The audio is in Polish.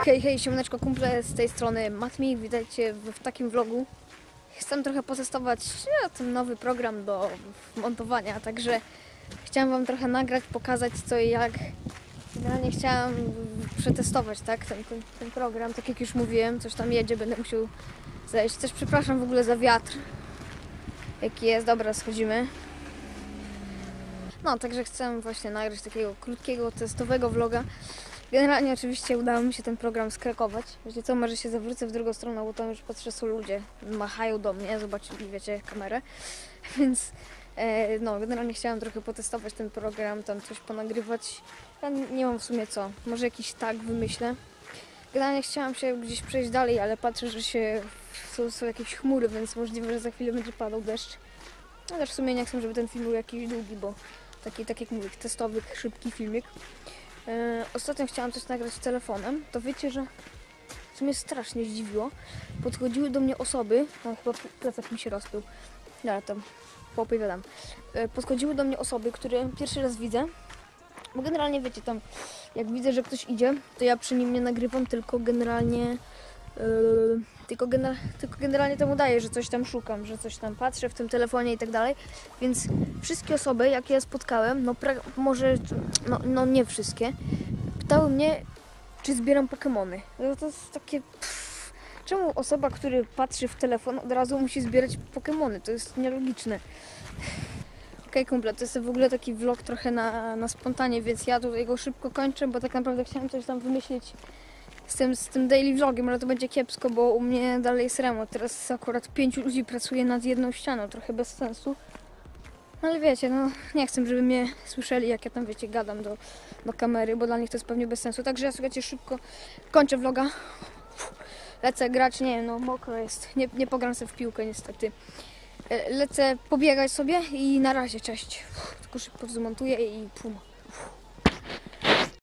Hej, siemaneczko, kumple, z tej strony Matmi, witajcie w takim vlogu. Chcę trochę potestować ten nowy program do montowania, także chciałam wam trochę nagrać, pokazać co i jak. Generalnie chciałam przetestować, tak, ten program, tak jak już mówiłem, coś tam jedzie, będę musiał zejść. Też przepraszam w ogóle za wiatr, jaki jest. Dobra, schodzimy. No, także chcę właśnie nagrać takiego krótkiego, testowego vloga. Generalnie oczywiście udało mi się ten program skrakować. Wiecie co, może się zawrócę w drugą stronę, bo tam już patrzę, są ludzie, machają do mnie, zobaczyli, wiecie, kamerę. Więc no, generalnie chciałam trochę potestować ten program, tam coś ponagrywać. Ja nie mam w sumie co, może jakiś tag wymyślę. Generalnie chciałam się gdzieś przejść dalej, ale patrzę, że są jakieś chmury, więc możliwe, że za chwilę będzie padał deszcz. No też w sumie nie chcę, żeby ten film był jakiś długi, bo tak jak mówię, testowy, szybki filmik. Ostatnio chciałam coś nagrać telefonem, to wiecie, że co mnie strasznie zdziwiło, podchodziły do mnie osoby, chyba plecak mi się rozpił, ja tam poopowiadam, podchodziły do mnie osoby, które pierwszy raz widzę, bo generalnie wiecie, tam jak widzę, że ktoś idzie, to ja przy nim nie nagrywam, tylko generalnie generalnie tam udaję, że coś tam szukam, że coś tam patrzę w tym telefonie i tak dalej. Więc wszystkie osoby, jakie ja spotkałem, no nie wszystkie, pytały mnie, czy zbieram Pokemony. No to jest takie... Czemu osoba, która patrzy w telefon, od razu musi zbierać Pokemony? To jest nielogiczne. Okej, kumple, to jest w ogóle taki vlog trochę na spontanie, więc ja tutaj go szybko kończę, bo tak naprawdę chciałem coś tam wymyślić z tym daily vlogiem, ale to będzie kiepsko, bo u mnie dalej jest remont. Teraz akurat 5 ludzi pracuje nad jedną ścianą, trochę bez sensu. Ale wiecie, no nie chcę, żeby mnie słyszeli, jak ja tam, wiecie, gadam do kamery, bo dla nich to jest pewnie bez sensu. Także ja, słuchajcie, szybko kończę vloga. Lecę grać, nie wiem, no mokro jest, nie pogram sobie w piłkę niestety. Lecę pobiegać sobie i na razie, cześć. Tylko szybko zmontuję i pum.